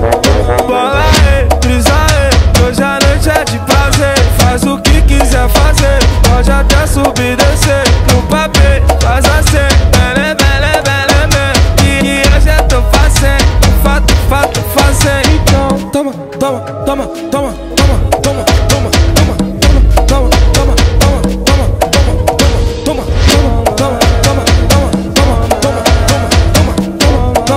Bola aí, brisa aí, hoje a noite é de prazer. Faz o que quiser fazer, pode até subir e descer. No papel, faz assim, bele, bele, bele, bele. E hoje eu tô fazendo, fato, fazendo. Então toma, toma, toma, toma.